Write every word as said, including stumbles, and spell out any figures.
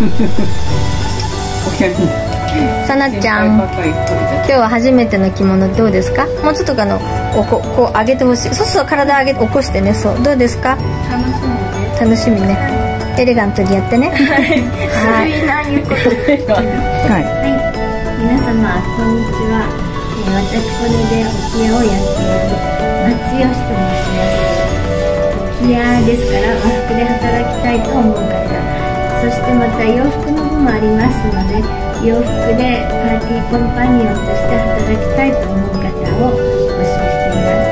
さなちゃん、今日は初めての着物どうですか？もうちょっとあのおここう上げてほしい。そうそう、体上げて起こしてね。そう、どうですか？楽しみね。エレガントにやってね。はい。 ないうことで。はい。皆様こんにちは。私これで置屋をやっている松義と申します。置屋ですから和服で働きたいと思う方、そしてまた洋服の部もありますので、洋服でパーティーコンパニオンとして働きたいと思う方を募集しています。